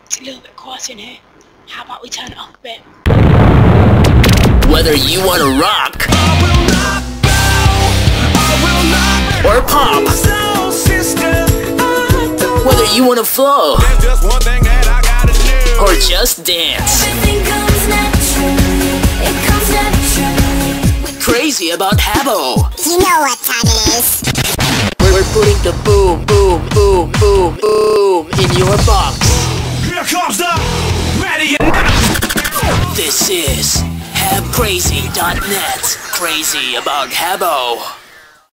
It's a little bit quiet in here. How about we turn it up a bit? Whether you want to rock or pop, whether you want to flow or just dance, crazy about Habo. You know what time it is. We're putting the boom, boom, boom, boom, boom in your box. Here comes the ready and now. This is HabCrazy.net. Crazy about Habo.